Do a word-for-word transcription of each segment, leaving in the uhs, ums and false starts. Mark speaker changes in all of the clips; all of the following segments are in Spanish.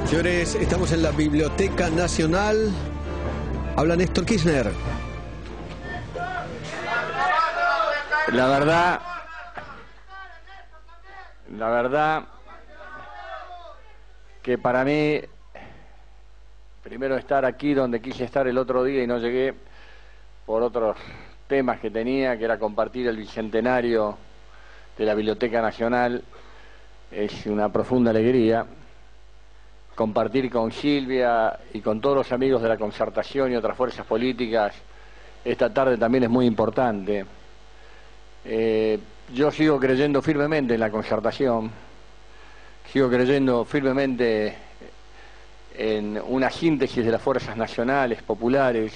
Speaker 1: Señores, estamos en la Biblioteca Nacional. Habla Néstor Kirchner.
Speaker 2: La verdad, la verdad que para mí, primero estar aquí donde quise estar el otro día y no llegué por otros temas que tenía, que era compartir el bicentenario de la Biblioteca Nacional, es una profunda alegría. Compartir con Silvia y con todos los amigos de la Concertación y otras fuerzas políticas esta tarde también es muy importante. Eh, yo sigo creyendo firmemente en la Concertación, sigo creyendo firmemente en una síntesis de las fuerzas nacionales, populares,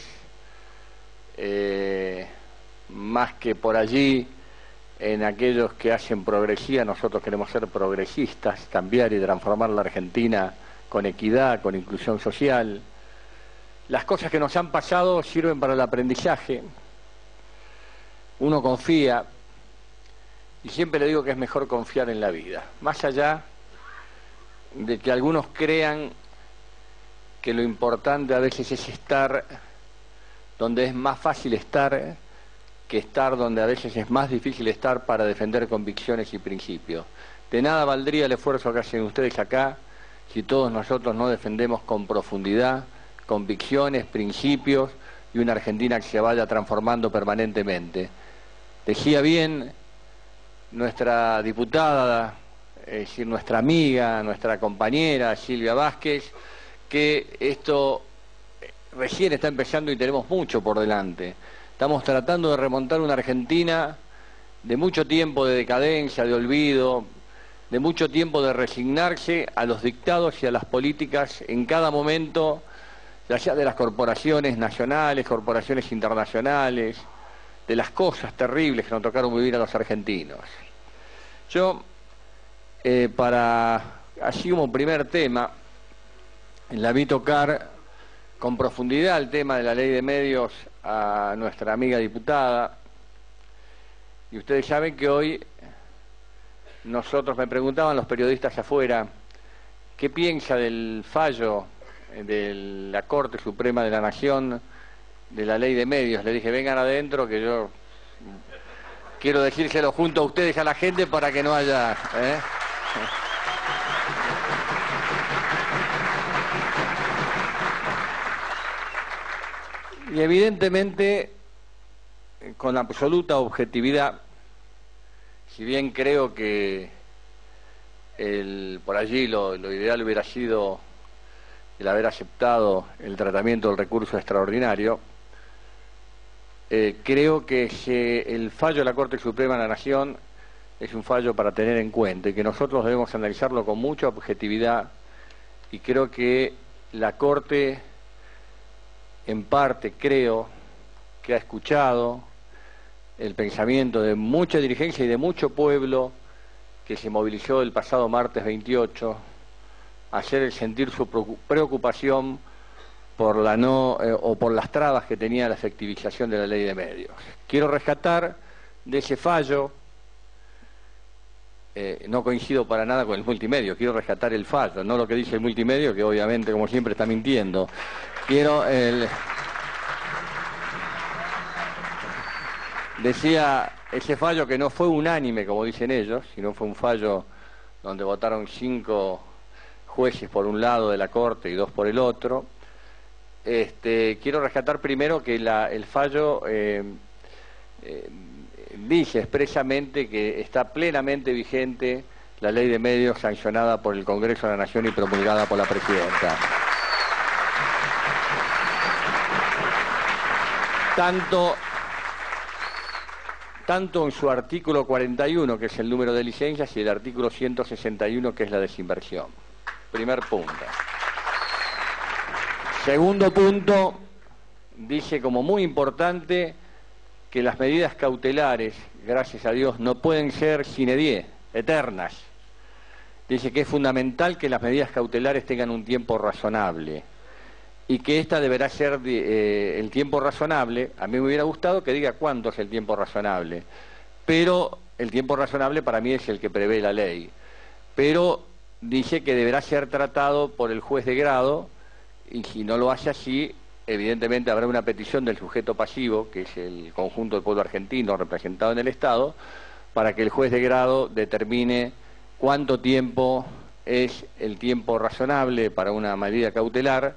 Speaker 2: eh, más que por allí en aquellos que hacen progresía. Nosotros queremos ser progresistas, cambiar y transformar la Argentina con equidad, con inclusión social. Las cosas que nos han pasado sirven para el aprendizaje. Uno confía, y siempre le digo que es mejor confiar en la vida, más allá de que algunos crean que lo importante a veces es estar donde es más fácil estar que estar donde a veces es más difícil estar para defender convicciones y principios. De nada valdría el esfuerzo que hacen ustedes acá si todos nosotros no defendemos con profundidad convicciones, principios y una Argentina que se vaya transformando permanentemente. Decía bien nuestra diputada, es decir, nuestra amiga, nuestra compañera Silvia Vázquez, que esto recién está empezando y tenemos mucho por delante. Estamos tratando de remontar una Argentina de mucho tiempo de decadencia, de olvido, de mucho tiempo de resignarse a los dictados y a las políticas en cada momento, ya sea de las corporaciones nacionales, corporaciones internacionales, de las cosas terribles que nos tocaron vivir a los argentinos. Yo, eh, para, así como primer tema, la vi tocar con profundidad el tema de la ley de medios a nuestra amiga diputada, y ustedes saben que hoy nosotros, me preguntaban los periodistas afuera, ¿qué piensa del fallo de la Corte Suprema de la Nación de la ley de medios? Le dije, vengan adentro que yo quiero decírselo junto a ustedes, a la gente, para que no haya... ¿eh? Y evidentemente, con absoluta objetividad, si bien creo que el, por allí lo, lo ideal hubiera sido el haber aceptado el tratamiento del recurso extraordinario, eh, creo que si el fallo de la Corte Suprema de la Nación es un fallo para tener en cuenta y que nosotros debemos analizarlo con mucha objetividad, y creo que la Corte, en parte, creo que ha escuchado el pensamiento de mucha dirigencia y de mucho pueblo que se movilizó el pasado martes veintiocho a hacer sentir su preocupación por la no eh, o por las trabas que tenía la efectivización de la ley de medios. Quiero rescatar de ese fallo, eh, no coincido para nada con el multimedio, quiero rescatar el fallo, no lo que dice el multimedio, que obviamente, como siempre, está mintiendo. Quiero el... Decía ese fallo que no fue unánime, como dicen ellos, sino fue un fallo donde votaron cinco jueces por un lado de la Corte y dos por el otro. Este, quiero rescatar primero que la, el fallo eh, eh, dice expresamente que está plenamente vigente la ley de medios sancionada por el Congreso de la Nación y promulgada por la Presidenta. Tanto... tanto en su artículo cuarenta y uno, que es el número de licencias, y el artículo ciento sesenta y uno, que es la desinversión. Primer punto. Segundo punto, dice como muy importante que las medidas cautelares, gracias a Dios, no pueden ser sine die, eternas. Dice que es fundamental que las medidas cautelares tengan un tiempo razonable, y que esta deberá ser eh, el tiempo razonable. A mí me hubiera gustado que diga cuánto es el tiempo razonable, pero el tiempo razonable para mí es el que prevé la ley. Pero dice que deberá ser tratado por el juez de grado, y si no lo hace así, evidentemente habrá una petición del sujeto pasivo, que es el conjunto del pueblo argentino representado en el Estado, para que el juez de grado determine cuánto tiempo es el tiempo razonable para una medida cautelar.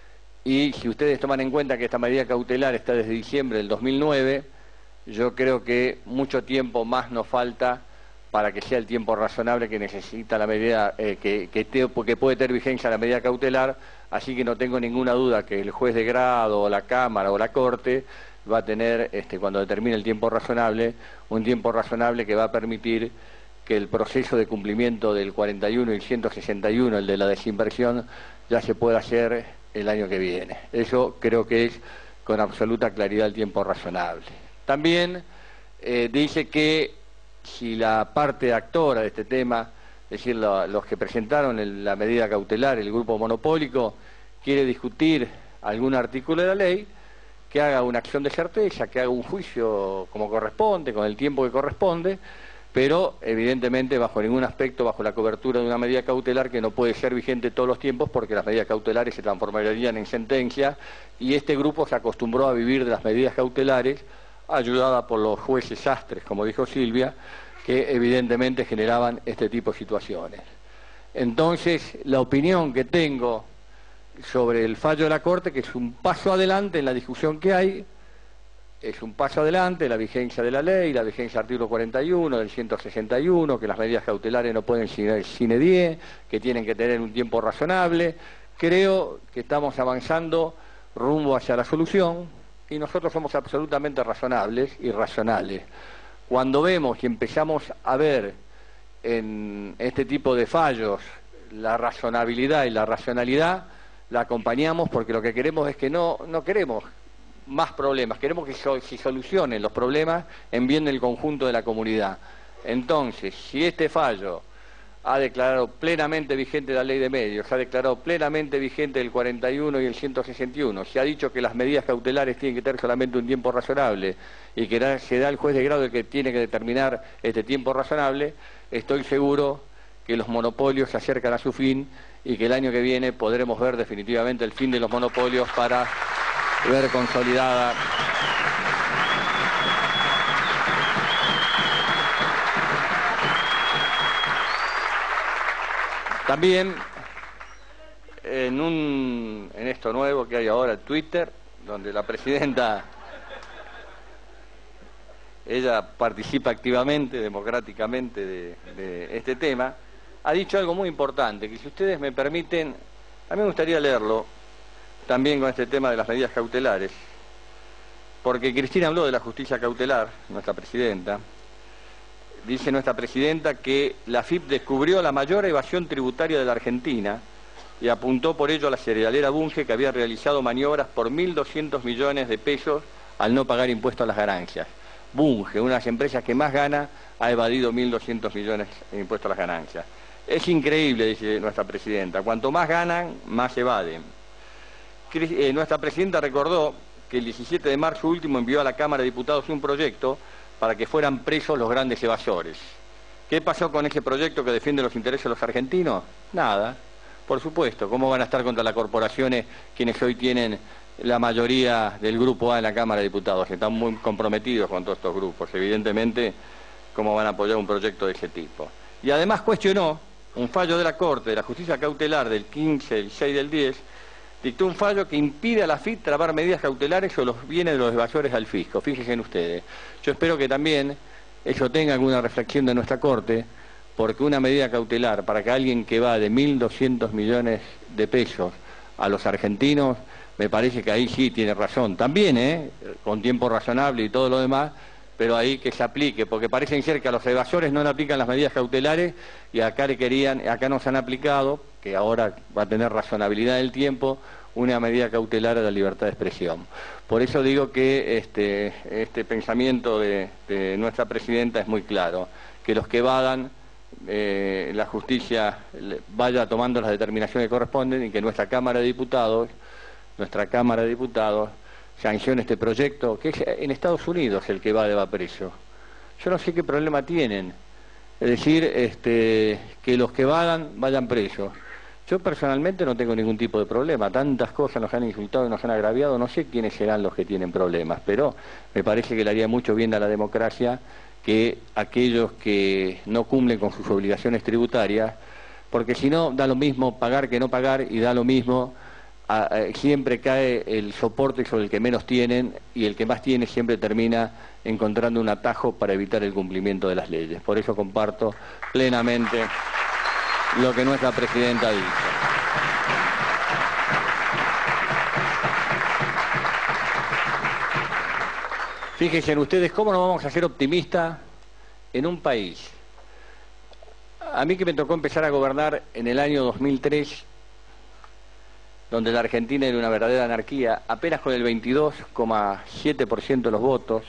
Speaker 2: Y si ustedes toman en cuenta que esta medida cautelar está desde diciembre del dos mil nueve, yo creo que mucho tiempo más nos falta para que sea el tiempo razonable que necesita la medida, eh, que, que, te, que puede tener vigencia la medida cautelar, así que no tengo ninguna duda que el juez de grado, o la Cámara, o la Corte, va a tener, este, cuando determine el tiempo razonable, un tiempo razonable que va a permitir que el proceso de cumplimiento del cuarenta y uno y el ciento sesenta y uno, el de la desinversión, ya se pueda hacer el año que viene. Eso creo que es con absoluta claridad el tiempo razonable. También eh, dice que si la parte actora de este tema, es decir, lo, los que presentaron el, la medida cautelar, el grupo monopólico, quiere discutir algún artículo de la ley, que haga una acción de certeza, que haga un juicio como corresponde, con el tiempo que corresponde, pero evidentemente bajo ningún aspecto, bajo la cobertura de una medida cautelar que no puede ser vigente todos los tiempos, porque las medidas cautelares se transformarían en sentencia, y este grupo se acostumbró a vivir de las medidas cautelares, ayudada por los jueces sastres, como dijo Silvia, que evidentemente generaban este tipo de situaciones. Entonces, la opinión que tengo sobre el fallo de la Corte, que es un paso adelante en la discusión que hay, es un paso adelante, la vigencia de la ley, la vigencia del artículo cuarenta y uno, del ciento sesenta y uno, que las medidas cautelares no pueden ser sine die, que tienen que tener un tiempo razonable. Creo que estamos avanzando rumbo hacia la solución, y nosotros somos absolutamente razonables y racionales. Cuando vemos y empezamos a ver en este tipo de fallos la razonabilidad y la racionalidad, la acompañamos, porque lo que queremos es que no, no queremos más problemas, queremos que se si solucionen los problemas en bien del conjunto de la comunidad. Entonces, si este fallo ha declarado plenamente vigente la ley de medios, ha declarado plenamente vigente el cuarenta y uno y el ciento sesenta y uno, se ha dicho que las medidas cautelares tienen que tener solamente un tiempo razonable y que será el juez de grado el que tiene que determinar este tiempo razonable, estoy seguro que los monopolios se acercan a su fin y que el año que viene podremos ver definitivamente el fin de los monopolios para ver consolidada también en, un, en esto nuevo que hay ahora, Twitter, donde la presidenta, ella participa activamente, democráticamente de, de este tema, ha dicho algo muy importante, que si ustedes me permiten, a mí me gustaría leerlo, también con este tema de las medidas cautelares, porque Cristina habló de la justicia cautelar, nuestra presidenta. Dice nuestra presidenta que la F I P descubrió la mayor evasión tributaria de la Argentina y apuntó por ello a la cerealera Bunge, que había realizado maniobras por mil doscientos millones de pesos al no pagar impuestos a las ganancias. Bunge, una de las empresas que más gana, ha evadido mil doscientos millones de impuestos a las ganancias. Es increíble, dice nuestra presidenta, cuanto más ganan, más evaden. Eh, nuestra presidenta recordó que el diecisiete de marzo último envió a la Cámara de Diputados un proyecto para que fueran presos los grandes evasores. ¿Qué pasó con ese proyecto que defiende los intereses de los argentinos? Nada, por supuesto. ¿Cómo van a estar contra las corporaciones quienes hoy tienen la mayoría del Grupo A en la Cámara de Diputados? Están muy comprometidos con todos estos grupos. Evidentemente, ¿cómo van a apoyar un proyecto de ese tipo? Y además cuestionó un fallo de la Corte de la Justicia Cautelar del quince, del seis del diez, dictó un fallo que impide a la F I P trabar medidas cautelares sobre los bienes de los evasores al fisco. Fíjense en ustedes. Yo espero que también eso tenga alguna reflexión de nuestra Corte, porque una medida cautelar para que alguien que va de mil doscientos millones de pesos a los argentinos, me parece que ahí sí tiene razón. También, ¿eh? Con tiempo razonable y todo lo demás, pero ahí que se aplique, porque parecen ser que a los evasores no le aplican las medidas cautelares y acá le querían, acá no se han aplicado, que ahora va a tener razonabilidad del tiempo, una medida cautelar a la libertad de expresión. Por eso digo que este, este pensamiento de, de nuestra presidenta es muy claro, que los que evadan, eh, la justicia vaya tomando las determinaciones que corresponden y que nuestra Cámara de Diputados, nuestra Cámara de Diputados, sancione este proyecto, que es en Estados Unidos el que va de va preso. Yo no sé qué problema tienen Es decir, este, que los que vayan, vayan presos. Yo personalmente no tengo ningún tipo de problema, tantas cosas nos han insultado y nos han agraviado, no sé quiénes serán los que tienen problemas, pero me parece que le haría mucho bien a la democracia que aquellos que no cumplen con sus obligaciones tributarias, porque si no, da lo mismo pagar que no pagar y da lo mismo, a, a, siempre cae el soporte sobre el que menos tienen y el que más tiene siempre termina encontrando un atajo para evitar el cumplimiento de las leyes. Por eso comparto plenamente lo que nuestra presidenta dice. Fíjense en ustedes cómo nos vamos a ser optimistas en un país. A mí que me tocó empezar a gobernar en el año dos mil tres, donde la Argentina era una verdadera anarquía, apenas con el veintidós coma siete por ciento de los votos,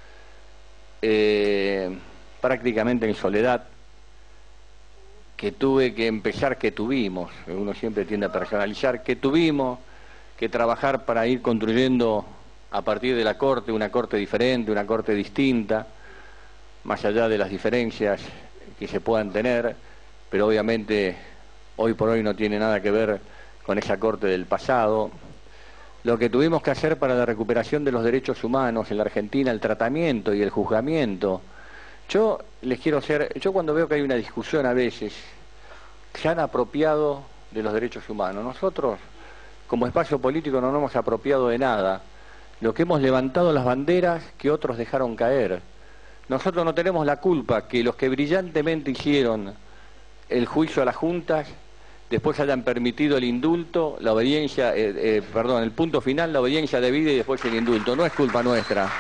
Speaker 2: eh, prácticamente en soledad, que tuve que empezar, que tuvimos, uno siempre tiende a personalizar, que tuvimos que trabajar para ir construyendo a partir de la Corte, una Corte diferente, una Corte distinta, más allá de las diferencias que se puedan tener, pero obviamente hoy por hoy no tiene nada que ver con esa Corte del pasado. Lo que tuvimos que hacer para la recuperación de los derechos humanos en la Argentina, el tratamiento y el juzgamiento. Yo les quiero hacer, yo cuando veo que hay una discusión a veces, se han apropiado de los derechos humanos. Nosotros, como espacio político, no nos hemos apropiado de nada. Lo que hemos levantado las banderas que otros dejaron caer. Nosotros no tenemos la culpa que los que brillantemente hicieron el juicio a las juntas, después hayan permitido el indulto, la obediencia, eh, eh, perdón, el punto final, la obediencia debida y después el indulto. No es culpa nuestra.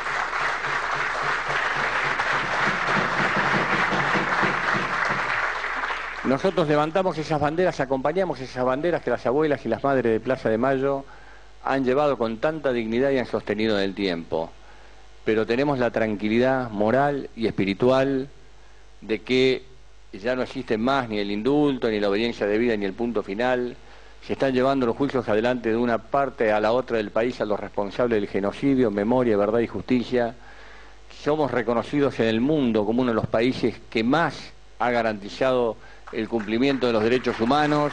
Speaker 2: Nosotros levantamos esas banderas, acompañamos esas banderas que las abuelas y las madres de Plaza de Mayo han llevado con tanta dignidad y han sostenido en el tiempo. Pero tenemos la tranquilidad moral y espiritual de que ya no existen más ni el indulto, ni la obediencia debida, ni el punto final. Se están llevando los juicios adelante de una parte a la otra del país a los responsables del genocidio, memoria, verdad y justicia. Somos reconocidos en el mundo como uno de los países que más ha garantizado el cumplimiento de los derechos humanos.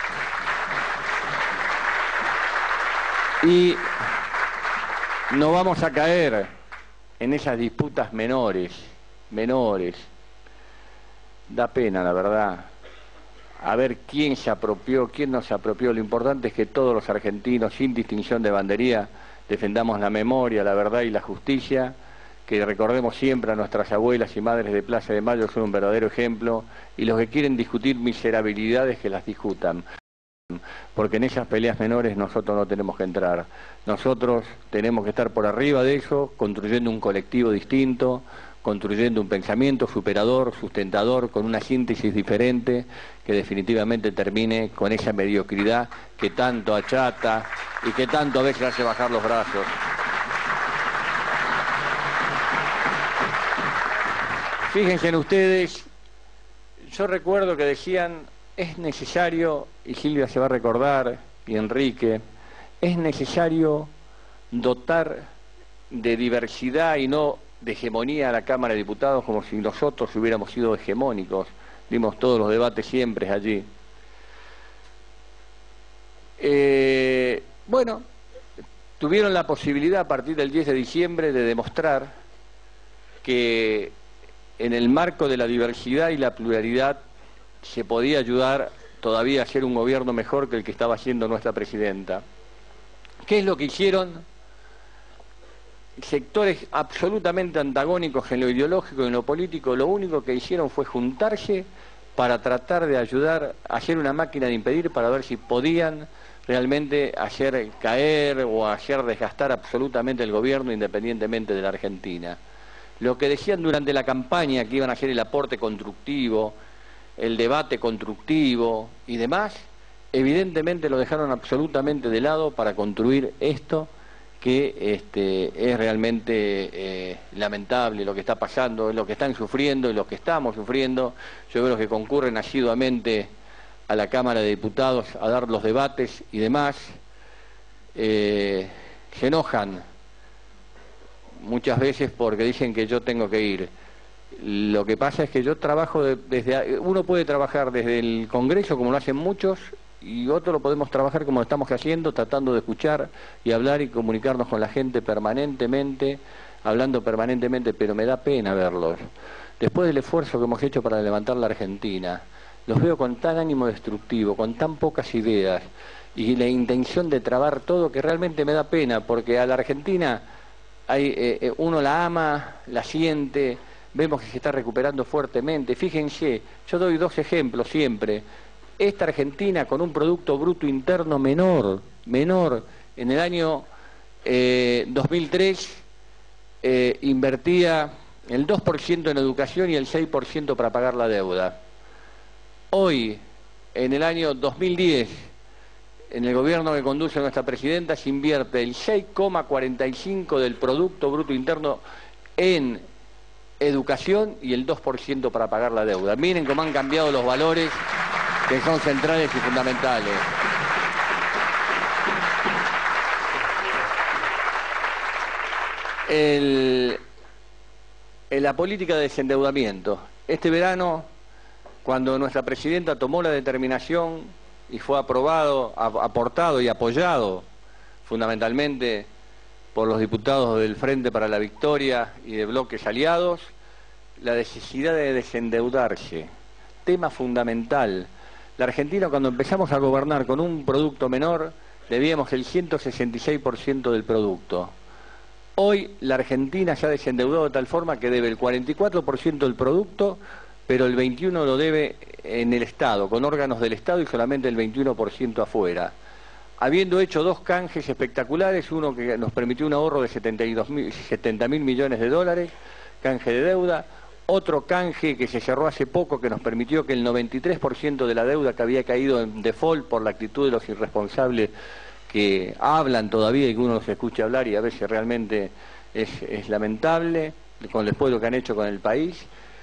Speaker 2: Y no vamos a caer en esas disputas menores, menores. Da pena, la verdad, a ver quién se apropió, quién no se apropió. Lo importante es que todos los argentinos, sin distinción de bandería, defendamos la memoria, la verdad y la justicia, que recordemos siempre a nuestras abuelas y madres de Plaza de Mayo, son un verdadero ejemplo, y los que quieren discutir miserabilidades, que las discutan. Porque en esas peleas menores nosotros no tenemos que entrar. Nosotros tenemos que estar por arriba de eso, construyendo un colectivo distinto, construyendo un pensamiento superador, sustentador, con una síntesis diferente, que definitivamente termine con esa mediocridad que tanto achata y que tanto a veces hace bajar los brazos. Fíjense en ustedes, yo recuerdo que decían, es necesario, y Silvia se va a recordar, y Enrique, es necesario dotar de diversidad y no de hegemonía a la Cámara de Diputados, como si nosotros hubiéramos sido hegemónicos. Dimos todos los debates siempre allí. Eh, bueno, tuvieron la posibilidad a partir del diez de diciembre de demostrar que en el marco de la diversidad y la pluralidad se podía ayudar todavía a hacer un gobierno mejor que el que estaba haciendo nuestra presidenta. ¿Qué es lo que hicieron? Sectores absolutamente antagónicos en lo ideológico y en lo político, lo único que hicieron fue juntarse para tratar de ayudar a hacer una máquina de impedir, para ver si podían realmente hacer caer o hacer desgastar absolutamente el gobierno independientemente de la Argentina. Lo que decían durante la campaña, que iban a hacer el aporte constructivo, el debate constructivo y demás, evidentemente lo dejaron absolutamente de lado para construir esto que este, es realmente eh, lamentable lo que está pasando, lo que están sufriendo y lo que estamos sufriendo. Yo veo los que concurren asiduamente a la Cámara de Diputados a dar los debates y demás, eh, se enojan muchas veces porque dicen que yo tengo que ir. Lo que pasa es que yo trabajo de, desde... Uno puede trabajar desde el Congreso, como lo hacen muchos, y otro lo podemos trabajar como lo estamos haciendo, tratando de escuchar y hablar y comunicarnos con la gente permanentemente, hablando permanentemente, pero me da pena verlos. Después del esfuerzo que hemos hecho para levantar la Argentina, los veo con tan ánimo destructivo, con tan pocas ideas, y la intención de trabar todo, que realmente me da pena, porque a la Argentina hay, eh, uno la ama, la siente, vemos que se está recuperando fuertemente. Fíjense, yo doy dos ejemplos siempre. Esta Argentina con un Producto Bruto Interno menor, menor, en el año eh, dos mil tres eh, invertía el dos por ciento en educación y el seis por ciento para pagar la deuda. Hoy, en el año dos mil diez, en el gobierno que conduce nuestra presidenta, se invierte el seis coma cuarenta y cinco por ciento del Producto Bruto Interno en educación y el dos por ciento para pagar la deuda. Miren cómo han cambiado los valores, que son centrales y fundamentales. El, en la política de desendeudamiento. Este verano, cuando nuestra presidenta tomó la determinación y fue aprobado, aportado y apoyado fundamentalmente por los diputados del Frente para la Victoria y de bloques aliados, la necesidad de desendeudarse, tema fundamental. La Argentina, cuando empezamos a gobernar con un producto menor, debíamos el ciento sesenta y seis por ciento del producto. Hoy la Argentina se ha desendeudado de tal forma que debe el cuarenta y cuatro por ciento del producto, pero el veintiuno por ciento lo debe en el Estado, con órganos del Estado, y solamente el veintiuno por ciento afuera. Habiendo hecho dos canjes espectaculares, uno que nos permitió un ahorro de setenta mil millones de dólares, canje de deuda, otro canje que se cerró hace poco que nos permitió que el noventa y tres por ciento de la deuda que había caído en default por la actitud de los irresponsables que hablan todavía y que uno los escucha hablar y a veces realmente es, es lamentable, con después lo que han hecho con el país.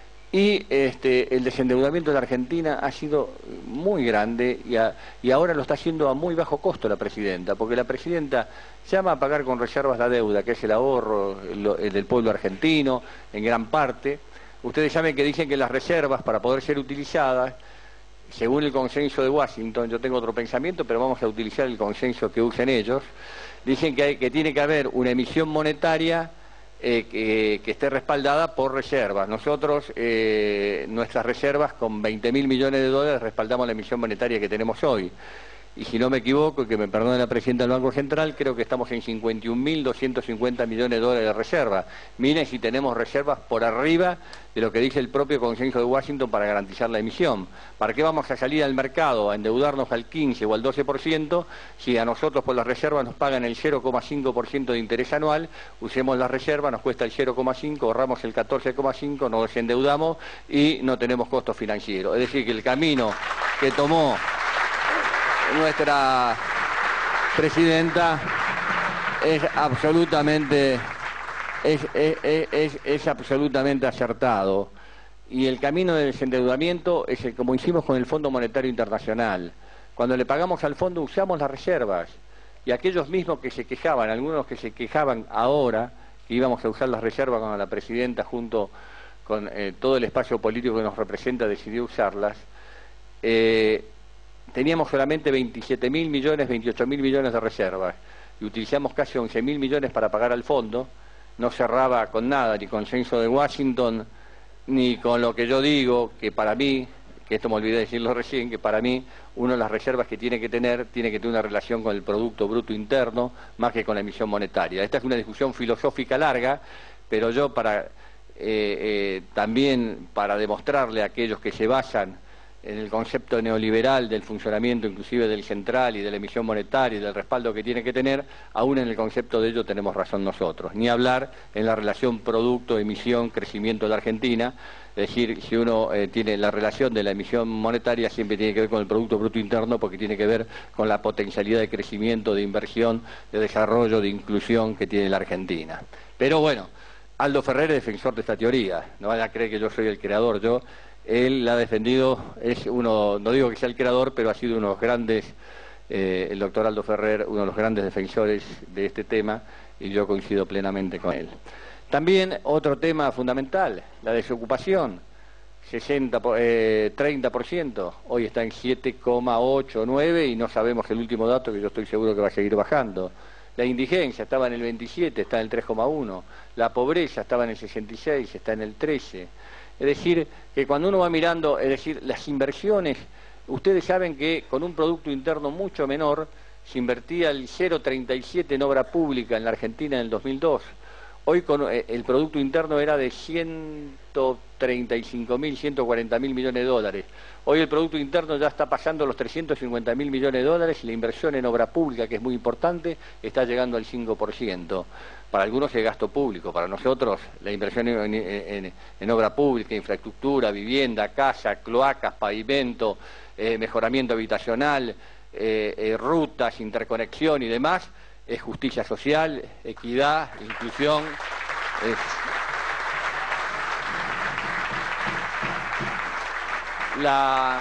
Speaker 2: Y este, el desendeudamiento de la Argentina ha sido muy grande y, a, y ahora lo está haciendo a muy bajo costo la presidenta, porque la presidenta llama a pagar con reservas la deuda, que es el ahorro el, el del pueblo argentino, en gran parte. Ustedes saben que dicen que las reservas, para poder ser utilizadas, según el consenso de Washington, yo tengo otro pensamiento, pero vamos a utilizar el consenso que usen ellos, dicen que, hay, que tiene que haber una emisión monetaria Eh, que, que esté respaldada por reservas. Nosotros, eh, nuestras reservas, con veinte mil millones de dólares, respaldamos la emisión monetaria que tenemos hoy. Y si no me equivoco, y que me perdone la presidenta del Banco Central, creo que estamos en cincuenta y un mil doscientos cincuenta millones de dólares de reserva. Miren si tenemos reservas por arriba de lo que dice el propio consenso de Washington para garantizar la emisión. ¿Para qué vamos a salir al mercado a endeudarnos al quince o al doce por ciento si a nosotros por las reservas nos pagan el cero coma cinco por ciento de interés anual? Usemos las reservas, nos cuesta el cero coma cinco, ahorramos el catorce coma cinco, nos endeudamos y no tenemos costo financiero. Es decir, que el camino que tomó nuestra presidenta es absolutamente es, es, es, es absolutamente acertado, y el camino del desendeudamiento es el, como hicimos con el Fondo Monetario Internacional. Cuando le pagamos al fondo usamos las reservas, y aquellos mismos que se quejaban, algunos que se quejaban ahora que íbamos a usar las reservas cuando la presidenta junto con eh, todo el espacio político que nos representa decidió usarlas, eh, teníamos solamente veintisiete mil millones, veintiocho mil millones de reservas y utilizamos casi once mil millones para pagar al fondo. No cerraba con nada, ni consenso de Washington, ni con lo que yo digo, que para mí, que esto me olvidé decirlo recién, que para mí una de las reservas que tiene que tener, tiene que tener una relación con el Producto Bruto Interno, más que con la emisión monetaria. Esta es una discusión filosófica larga, pero yo para eh, eh, también para demostrarle a aquellos que se basan en el concepto neoliberal del funcionamiento inclusive del central y de la emisión monetaria y del respaldo que tiene que tener, aún en el concepto de ello tenemos razón nosotros. Ni hablar en la relación producto, emisión, crecimiento de la Argentina, es decir, si uno eh, tiene la relación de la emisión monetaria siempre tiene que ver con el Producto Bruto Interno, porque tiene que ver con la potencialidad de crecimiento, de inversión, de desarrollo, de inclusión que tiene la Argentina. Pero bueno, Aldo Ferrer es defensor de esta teoría, no van a creer que yo soy el creador, yo... Él la ha defendido, es uno, no digo que sea el creador, pero ha sido uno de los grandes, eh, el doctor Aldo Ferrer, uno de los grandes defensores de este tema, y yo coincido plenamente con él. También otro tema fundamental, la desocupación, sesenta, eh, treinta por ciento, hoy está en siete coma ocho, nueve y no sabemos el último dato, que yo estoy seguro que va a seguir bajando. La indigencia estaba en el veintisiete, está en el tres coma uno. La pobreza estaba en el sesenta y seis, está en el trece. Es decir, que cuando uno va mirando, es decir, las inversiones, ustedes saben que con un Producto Interno mucho menor se invertía el cero coma treinta y siete en obra pública en la Argentina en el dos mil dos. Hoy con el Producto Interno era de ciento treinta y cinco mil, ciento cuarenta mil millones de dólares. Hoy el Producto Interno ya está pasando los trescientos cincuenta mil millones de dólares y la inversión en obra pública, que es muy importante, está llegando al cinco por ciento. Para algunos es gasto público, para nosotros la inversión en, en, en obra pública, infraestructura, vivienda, casa, cloacas, pavimento, eh, mejoramiento habitacional, eh, eh, rutas, interconexión y demás, es justicia social, equidad, inclusión. Es... La,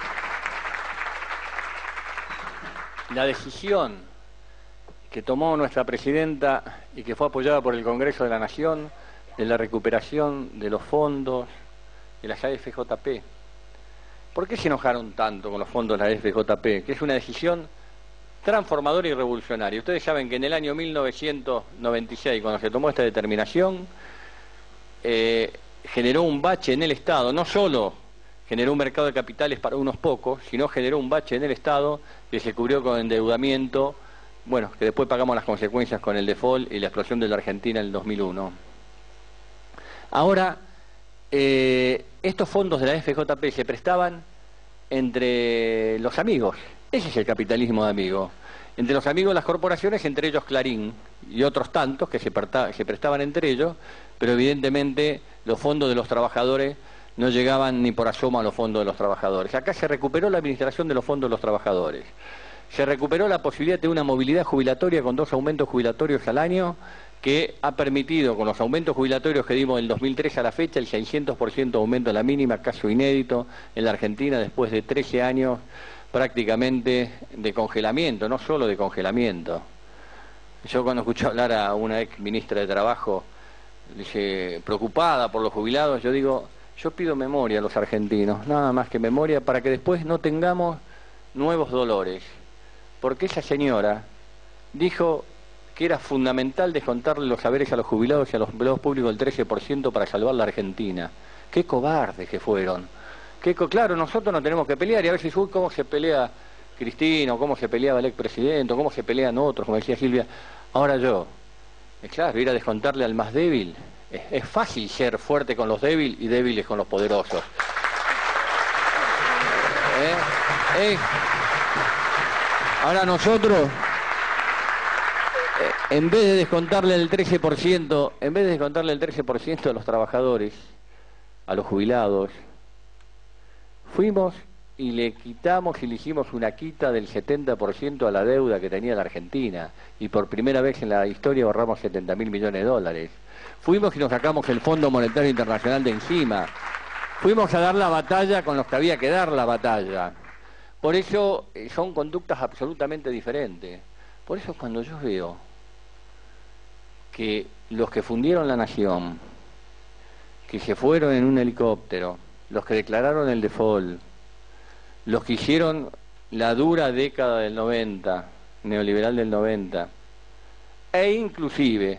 Speaker 2: la decisión que tomó nuestra presidenta y que fue apoyada por el Congreso de la Nación de la recuperación de los fondos de las A F J P. ¿Por qué se enojaron tanto con los fondos de la A F J P? Que es una decisión transformadora y revolucionaria. Ustedes saben que en el año mil novecientos noventa y seis, cuando se tomó esta determinación, eh, generó un bache en el Estado, no solo generó un mercado de capitales para unos pocos, sino generó un bache en el Estado que se cubrió con endeudamiento, bueno, que después pagamos las consecuencias con el default y la explosión de la Argentina en el dos mil uno. Ahora, eh, estos fondos de la A F J P se prestaban entre los amigos. Ese es el capitalismo de amigos. Entre los amigos de las corporaciones, entre ellos Clarín y otros tantos que se, se prestaban entre ellos, pero evidentemente los fondos de los trabajadores no llegaban ni por asomo a los fondos de los trabajadores. Acá se recuperó la administración de los fondos de los trabajadores. Se recuperó la posibilidad de una movilidad jubilatoria con dos aumentos jubilatorios al año, que ha permitido, con los aumentos jubilatorios que dimos del dos mil tres a la fecha, el seiscientos por ciento de aumento a la mínima, caso inédito en la Argentina después de trece años prácticamente de congelamiento, no solo de congelamiento. Yo cuando escuché hablar a una ex ministra de Trabajo, dice, preocupada por los jubilados, yo digo, yo pido memoria a los argentinos, nada más que memoria, para que después no tengamos nuevos dolores. Porque esa señora dijo que era fundamental descontarle los saberes a los jubilados y a los empleados públicos del trece por ciento para salvar la Argentina. ¡Qué cobardes que fueron! Qué co claro, nosotros no tenemos que pelear, y a veces, uy, cómo se pelea Cristina, o cómo se peleaba el expresidente, o cómo se pelean otros, como decía Silvia. Ahora yo, es claro, ir a descontarle al más débil. Es, es fácil ser fuerte con los débiles y débiles con los poderosos. ¿Eh? ¿Eh? Ahora nosotros, en vez de descontarle el trece por ciento, en vez de descontarle el trece por ciento a los trabajadores, a los jubilados, fuimos y le quitamos y le hicimos una quita del setenta por ciento a la deuda que tenía la Argentina, y por primera vez en la historia ahorramos setenta mil millones de dólares. Fuimos y nos sacamos el Fondo Monetario Internacional de encima. Fuimos a dar la batalla con los que había que dar la batalla. Por eso eh, son conductas absolutamente diferentes. Por eso cuando yo veo que los que fundieron la nación, que se fueron en un helicóptero, los que declararon el default, los que hicieron la dura década del noventa, neoliberal del noventa, e inclusive,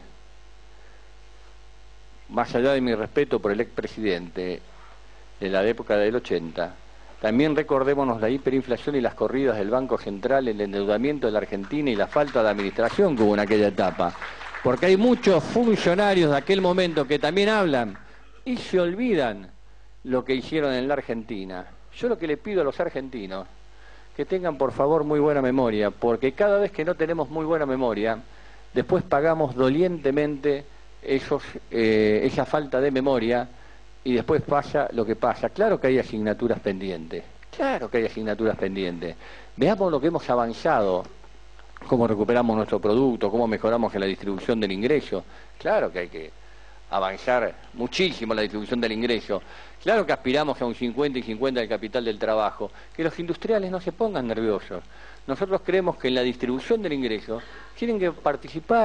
Speaker 2: más allá de mi respeto por el expresidente de la época del ochenta, también recordémonos la hiperinflación y las corridas del Banco Central, el endeudamiento de la Argentina y la falta de administración que hubo en aquella etapa. Porque hay muchos funcionarios de aquel momento que también hablan y se olvidan lo que hicieron en la Argentina. Yo lo que le pido a los argentinos, que tengan por favor muy buena memoria, porque cada vez que no tenemos muy buena memoria, después pagamos dolientemente esos, eh, esa falta de memoria, y después pasa lo que pasa. Claro que hay asignaturas pendientes, claro que hay asignaturas pendientes. Veamos lo que hemos avanzado, cómo recuperamos nuestro producto, cómo mejoramos en la distribución del ingreso. Claro que hay que avanzar muchísimo en la distribución del ingreso. Claro que aspiramos a un cincuenta y cincuenta del capital del trabajo. Que los industriales no se pongan nerviosos. Nosotros creemos que en la distribución del ingreso tienen que participar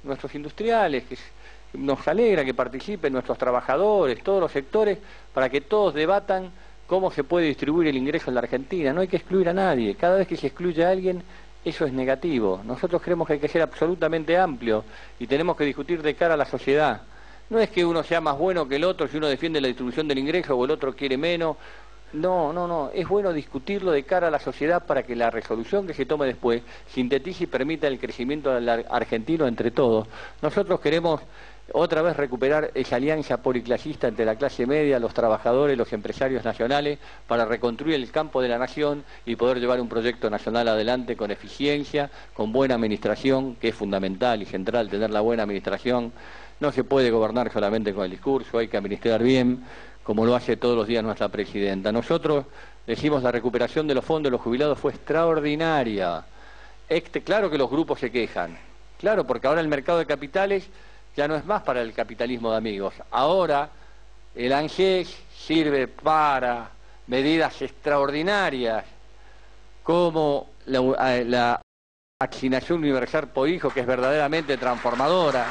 Speaker 2: nuestros industriales, que nos alegra que participen nuestros trabajadores, todos los sectores, para que todos debatan cómo se puede distribuir el ingreso en la Argentina. No hay que excluir a nadie. Cada vez que se excluye a alguien, eso es negativo. Nosotros creemos que hay que ser absolutamente amplio y tenemos que discutir de cara a la sociedad. No es que uno sea más bueno que el otro si uno defiende la distribución del ingreso o el otro quiere menos. No, no, no. Es bueno discutirlo de cara a la sociedad para que la resolución que se tome después sintetice y permita el crecimiento del argentino entre todos. Nosotros queremos otra vez recuperar esa alianza policlasista entre la clase media, los trabajadores, los empresarios nacionales, para reconstruir el campo de la nación y poder llevar un proyecto nacional adelante con eficiencia, con buena administración, que es fundamental y central tener la buena administración. No se puede gobernar solamente con el discurso, hay que administrar bien, como lo hace todos los días nuestra presidenta. Nosotros decimos la recuperación de los fondos de los jubilados fue extraordinaria. Este, claro que los grupos se quejan, claro, porque ahora el mercado de capitales ya no es más para el capitalismo de amigos. Ahora el ANSES sirve para medidas extraordinarias como la, la vacunación universal por hijo, que es verdaderamente transformadora.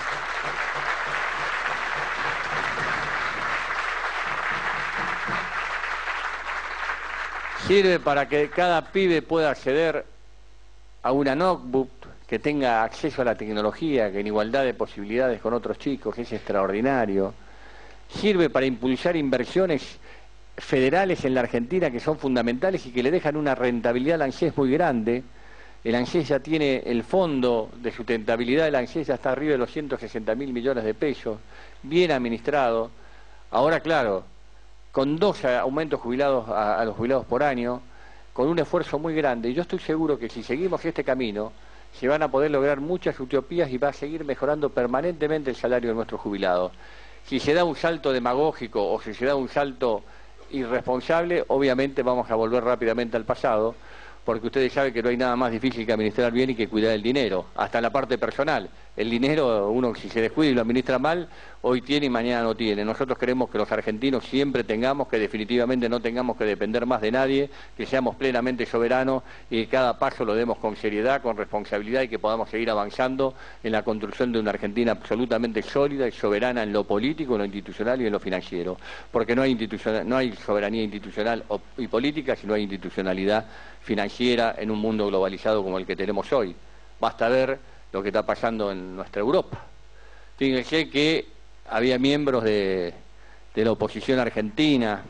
Speaker 2: Sirve para que cada pibe pueda acceder a una notebook, que tenga acceso a la tecnología, que en igualdad de posibilidades con otros chicos, es extraordinario. Sirve para impulsar inversiones federales en la Argentina que son fundamentales y que le dejan una rentabilidad al ANSES muy grande. El ANSES ya tiene el fondo de sustentabilidad, el ANSES ya está arriba de los ciento sesenta mil millones de pesos, bien administrado. Ahora, claro, con dos aumentos jubilados a, a los jubilados por año, con un esfuerzo muy grande, y yo estoy seguro que si seguimos este camino, se van a poder lograr muchas utopías y va a seguir mejorando permanentemente el salario de nuestros jubilados. Si se da un salto demagógico o si se da un salto irresponsable, obviamente vamos a volver rápidamente al pasado, porque ustedes saben que no hay nada más difícil que administrar bien y que cuidar el dinero, hasta en la parte personal. El dinero, uno si se descuida y lo administra mal, hoy tiene y mañana no tiene. Nosotros queremos que los argentinos siempre tengamos, que definitivamente no tengamos que depender más de nadie, que seamos plenamente soberanos y que cada paso lo demos con seriedad, con responsabilidad y que podamos seguir avanzando en la construcción de una Argentina absolutamente sólida y soberana en lo político, en lo institucional y en lo financiero. Porque no hay, institucional, no hay soberanía institucional y política si no hay institucionalidad financiera en un mundo globalizado como el que tenemos hoy. Basta ver lo que está pasando en nuestra Europa. Fíjense que había miembros de, de la oposición argentina,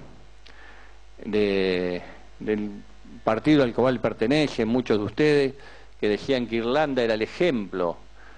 Speaker 2: de, del partido al cual pertenecen muchos de ustedes, que decían que Irlanda era el ejemplo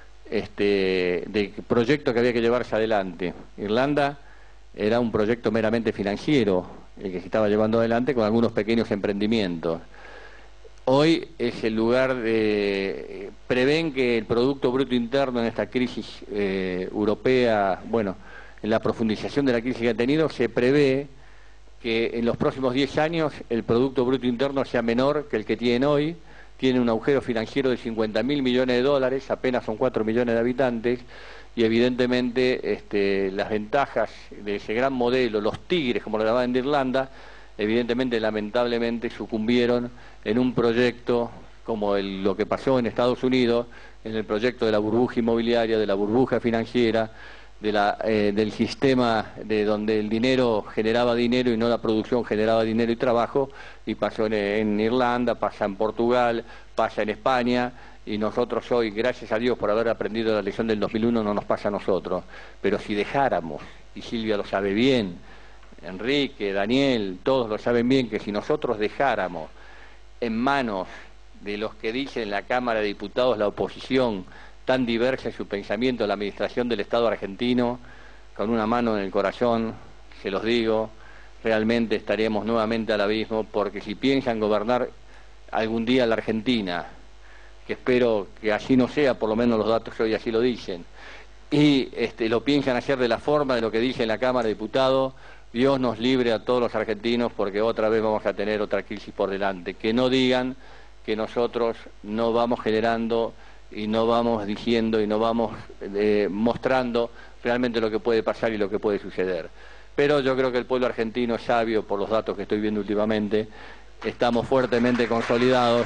Speaker 2: este, de proyecto que había que llevarse adelante. Irlanda era un proyecto meramente financiero, el que se estaba llevando adelante con algunos pequeños emprendimientos. Hoy es el lugar de... prevén que el Producto Bruto Interno en esta crisis eh, europea, bueno, en la profundización de la crisis que ha tenido, se prevé que en los próximos diez años el Producto Bruto Interno sea menor que el que tienen hoy. Tiene un agujero financiero de cincuenta mil millones de dólares, apenas son cuatro millones de habitantes, y evidentemente este, las ventajas de ese gran modelo, los tigres, como lo llamaban de Irlanda, evidentemente, lamentablemente, sucumbieron en un proyecto como el, lo que pasó en Estados Unidos, en el proyecto de la burbuja inmobiliaria, de la burbuja financiera, de la, eh, del sistema de donde el dinero generaba dinero y no la producción generaba dinero y trabajo, y pasó en, en Irlanda, pasa en Portugal, pasa en España, y nosotros hoy, gracias a Dios por haber aprendido la lección del dos mil uno, no nos pasa a nosotros. Pero si dejáramos, y Silvia lo sabe bien, Enrique, Daniel, todos lo saben bien, que si nosotros dejáramos en manos de los que dicen en la Cámara de Diputados la oposición, tan diversa en su pensamiento, la administración del Estado argentino, con una mano en el corazón, se los digo, realmente estaríamos nuevamente al abismo, porque si piensan gobernar algún día la Argentina, que espero que así no sea, por lo menos los datos hoy así lo dicen, y este, lo piensan hacer de la forma de lo que dice en la Cámara de Diputados, Dios nos libre a todos los argentinos, porque otra vez vamos a tener otra crisis por delante. Que no digan que nosotros no vamos generando y no vamos diciendo y no vamos eh, mostrando realmente lo que puede pasar y lo que puede suceder. Pero yo creo que el pueblo argentino es sabio, por los datos que estoy viendo últimamente, estamos fuertemente consolidados.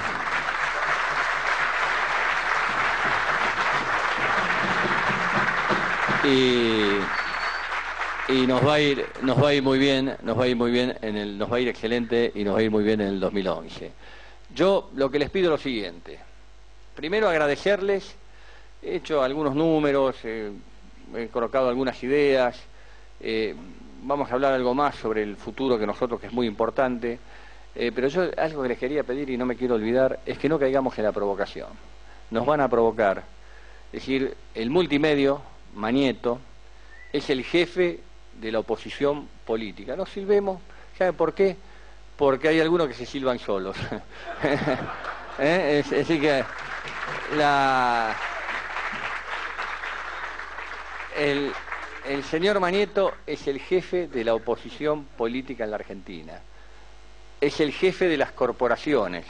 Speaker 2: Y, y nos va a ir, nos va a ir muy bien, nos va a ir muy bien en el, nos va a ir excelente y nos va a ir muy bien en el dos mil once. Yo lo que les pido es lo siguiente. Primero agradecerles, he hecho algunos números, eh, he colocado algunas ideas, eh, vamos a hablar algo más sobre el futuro que nosotros, que es muy importante, eh, pero yo algo que les quería pedir y no me quiero olvidar es que no caigamos en la provocación. Nos van a provocar, es decir, el multimedio, Mañeto, es el jefe de la oposición política. No silbemos, ¿saben por qué? Porque hay algunos que se silban solos. ¿Eh? Es, es decir que la, el, el señor Mañeto es el jefe de la oposición política en la Argentina. Es el jefe de las corporaciones.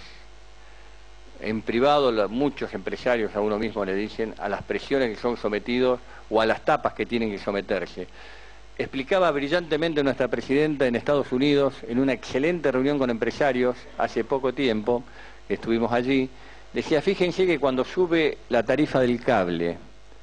Speaker 2: En privado, muchos empresarios a uno mismo le dicen a las presiones que son sometidos o a las tapas que tienen que someterse. Explicaba brillantemente nuestra presidenta en Estados Unidos, en una excelente reunión con empresarios hace poco tiempo, que estuvimos allí, decía, fíjense que cuando sube la tarifa del cable,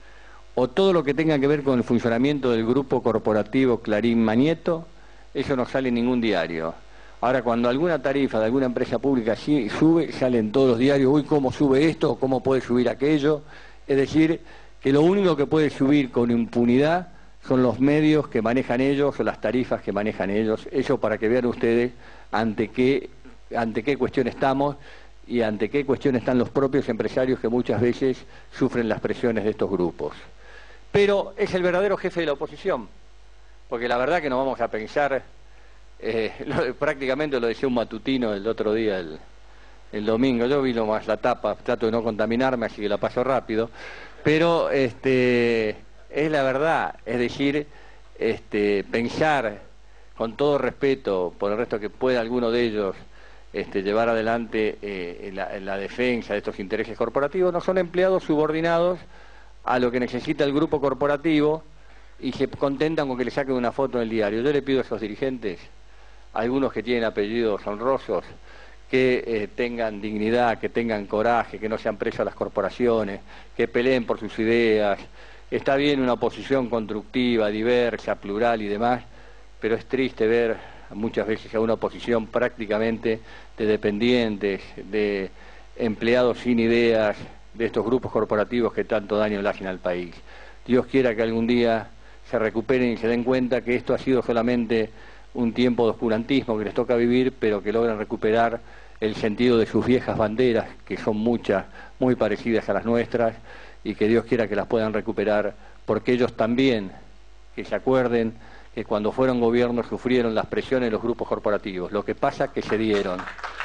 Speaker 2: o todo lo que tenga que ver con el funcionamiento del grupo corporativo Clarín Mañeto, eso no sale en ningún diario. Ahora, cuando alguna tarifa de alguna empresa pública sí sube, salen todos los diarios, uy, ¿cómo sube esto? O ¿cómo puede subir aquello? Es decir, que lo único que puede subir con impunidad son los medios que manejan ellos o las tarifas que manejan ellos. Eso para que vean ustedes ante qué, ante qué cuestión estamos y ante qué cuestión están los propios empresarios que muchas veces sufren las presiones de estos grupos. Pero es el verdadero jefe de la oposición, porque la verdad que no vamos a pensar... Eh, lo, prácticamente lo decía un matutino el otro día, el, el domingo. Yo vi lo más la tapa, trato de no contaminarme, así que la paso rápido. Pero este, es la verdad, es decir, este, pensar con todo respeto por el resto que pueda alguno de ellos este, llevar adelante eh, en la, en la defensa de estos intereses corporativos, no son empleados subordinados a lo que necesita el grupo corporativo y se contentan con que le saquen una foto en el diario. Yo le pido a esos dirigentes, algunos que tienen apellidos honrosos, que eh, tengan dignidad, que tengan coraje, que no sean presos a las corporaciones, que peleen por sus ideas. Está bien una oposición constructiva, diversa, plural y demás, pero es triste ver muchas veces a una oposición prácticamente de dependientes, de empleados sin ideas, de estos grupos corporativos que tanto daño le hacen al país. Dios quiera que algún día se recuperen y se den cuenta que esto ha sido solamente un tiempo de oscurantismo que les toca vivir, pero que logran recuperar el sentido de sus viejas banderas, que son muchas, muy parecidas a las nuestras, y que Dios quiera que las puedan recuperar, porque ellos también, que se acuerden que cuando fueron gobierno sufrieron las presiones de los grupos corporativos. Lo que pasa es que se dieron.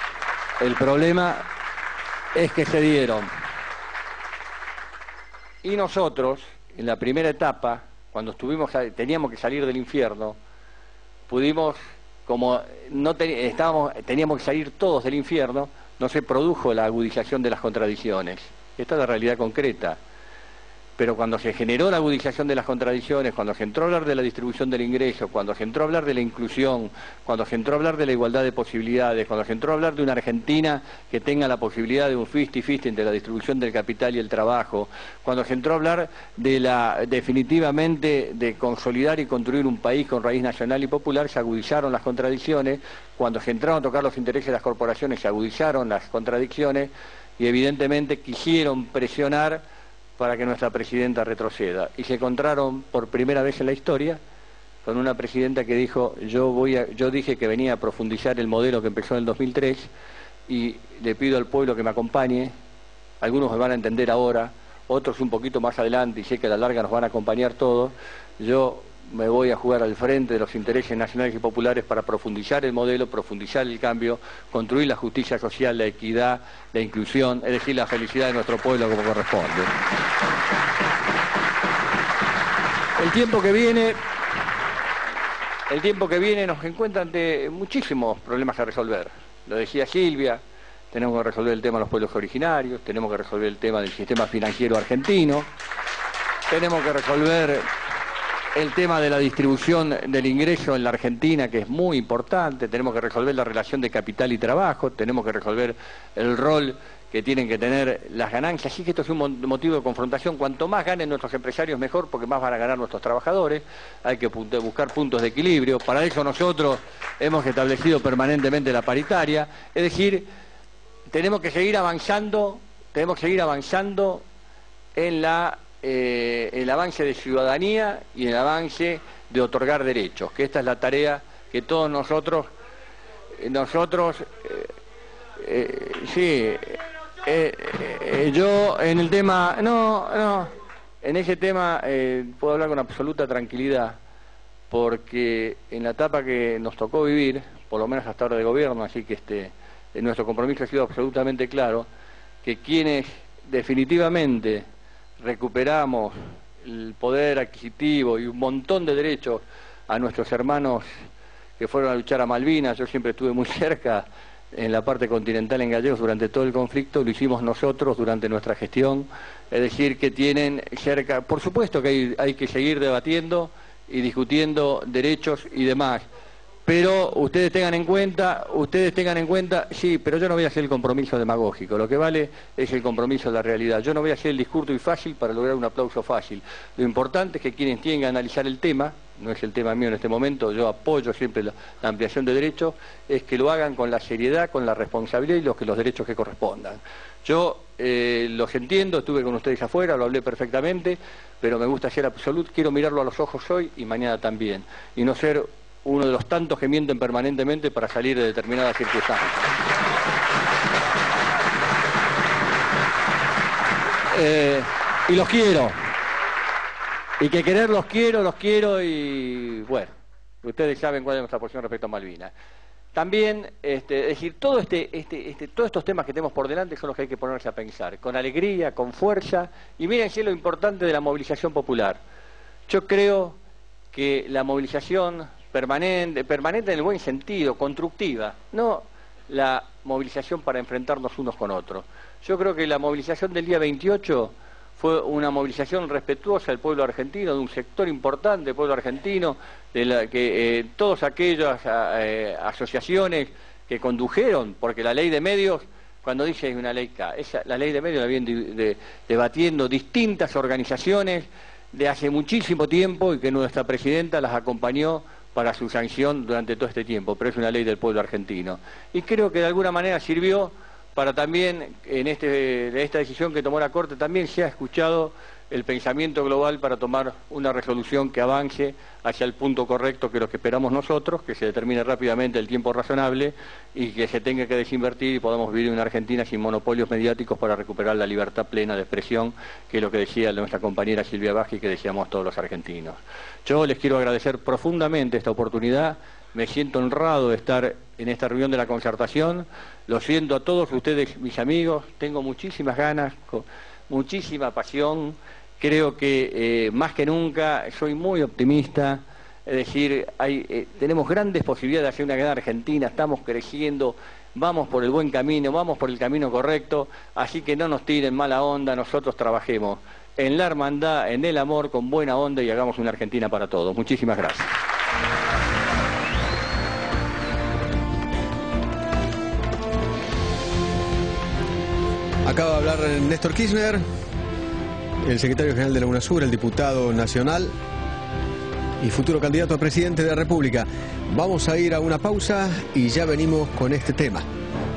Speaker 2: El problema es que se dieron. Y nosotros, en la primera etapa, cuando estuvimos, teníamos que salir del infierno, pudimos, como no te, estábamos, teníamos que salir todos del infierno, no se produjo la agudización de las contradicciones. Esta es la realidad concreta. Pero cuando se generó la agudización de las contradicciones, cuando se entró a hablar de la distribución del ingreso, cuando se entró a hablar de la inclusión, cuando se entró a hablar de la igualdad de posibilidades, cuando se entró a hablar de una Argentina que tenga la posibilidad de un cincuenta cincuenta entre la distribución del capital y el trabajo, cuando se entró a hablar de la, definitivamente, de consolidar y construir un país con raíz nacional y popular, se agudizaron las contradicciones. Cuando se entraron a tocar los intereses de las corporaciones, se agudizaron las contradicciones y evidentemente quisieron presionar para que nuestra presidenta retroceda. Y se encontraron por primera vez en la historia con una presidenta que dijo, yo voy a, yo dije que venía a profundizar el modelo que empezó en el dos mil tres y le pido al pueblo que me acompañe. Algunos me van a entender ahora, otros un poquito más adelante, y sé que a la larga nos van a acompañar todos. Yo me voy a jugar al frente de los intereses nacionales y populares para profundizar el modelo, profundizar el cambio, construir la justicia social, la equidad, la inclusión, es decir, la felicidad de nuestro pueblo como corresponde. El tiempo que viene, el tiempo que viene nos encuentra ante muchísimos problemas a resolver. Lo decía Silvia, tenemos que resolver el tema de los pueblos originarios, tenemos que resolver el tema del sistema financiero argentino, tenemos que resolver el tema de la distribución del ingreso en la Argentina, que es muy importante, tenemos que resolver la relación de capital y trabajo, tenemos que resolver el rol que tienen que tener las ganancias. Así que esto es un motivo de confrontación. Cuanto más ganen nuestros empresarios, mejor, porque más van a ganar nuestros trabajadores. Hay que buscar puntos de equilibrio. Para eso nosotros hemos establecido permanentemente la paritaria. Es decir, tenemos que seguir avanzando, tenemos que seguir avanzando en la, eh, el avance de ciudadanía y en el avance de otorgar derechos, que esta es la tarea que todos nosotros, nosotros, eh, eh, sí, Eh, eh, yo en el tema, no, no, en ese tema eh, puedo hablar con absoluta tranquilidad, porque en la etapa que nos tocó vivir, por lo menos hasta ahora de gobierno, así que este, nuestro compromiso ha sido absolutamente claro, que quienes definitivamente recuperamos el poder adquisitivo y un montón de derechos a nuestros hermanos que fueron a luchar a Malvinas, yo siempre estuve muy cerca en la parte continental en Gallegos durante todo el conflicto, lo hicimos nosotros durante nuestra gestión, es decir, que tienen cerca, por supuesto que hay, hay que seguir debatiendo y discutiendo derechos y demás, pero ustedes tengan en cuenta, ustedes tengan en cuenta, sí, pero yo no voy a hacer el compromiso demagógico, lo que vale es el compromiso de la realidad, yo no voy a hacer el discurso y fácil para lograr un aplauso fácil, lo importante es que quienes tienen que analizar el tema, no es el tema mío en este momento, yo apoyo siempre la, la ampliación de derechos, es que lo hagan con la seriedad, con la responsabilidad y los, que los derechos que correspondan. Yo eh, los entiendo, estuve con ustedes afuera, lo hablé perfectamente, pero me gusta ser absoluto, quiero mirarlo a los ojos hoy y mañana también, y no ser uno de los tantos que mienten permanentemente para salir de determinadas circunstancias. Eh, y los quiero. Y que querer los quiero, los quiero y bueno, ustedes saben cuál es nuestra posición respecto a Malvinas. También, este, es decir, todo este, este, este, todos estos temas que tenemos por delante son los que hay que ponerse a pensar, con alegría, con fuerza, y mírense lo importante de la movilización popular. Yo creo que la movilización permanente, permanente en el buen sentido, constructiva, no la movilización para enfrentarnos unos con otros. Yo creo que la movilización del día veintiocho fue una movilización respetuosa del pueblo argentino, de un sector importante del pueblo argentino, de la que eh, todas aquellas eh, asociaciones que condujeron, porque la ley de medios, cuando dice una ley K, esa, la ley de medios la vienen de, de, debatiendo distintas organizaciones de hace muchísimo tiempo y que nuestra presidenta las acompañó para su sanción durante todo este tiempo, pero es una ley del pueblo argentino. Y creo que de alguna manera sirvió para también, en este, de esta decisión que tomó la Corte, también se ha escuchado el pensamiento global para tomar una resolución que avance hacia el punto correcto, que es lo que esperamos nosotros, que se determine rápidamente el tiempo razonable y que se tenga que desinvertir y podamos vivir en una Argentina sin monopolios mediáticos para recuperar la libertad plena de expresión, que es lo que decía nuestra compañera Silvia Baji y que deseamos todos los argentinos. Yo les quiero agradecer profundamente esta oportunidad. Me siento honrado de estar en esta reunión de la concertación, lo siento a todos ustedes, mis amigos, tengo muchísimas ganas, muchísima pasión, creo que eh, más que nunca soy muy optimista, es decir, hay, eh, tenemos grandes posibilidades de hacer una gran Argentina, estamos creciendo, vamos por el buen camino, vamos por el camino correcto, así que no nos tiren mala onda, nosotros trabajemos en la hermandad, en el amor, con buena onda y hagamos una Argentina para todos. Muchísimas gracias.
Speaker 1: Acaba de hablar Néstor Kirchner, el secretario general de la UNASUR, el diputado nacional y futuro candidato a presidente de la República. Vamos a ir a una pausa y ya venimos con este tema.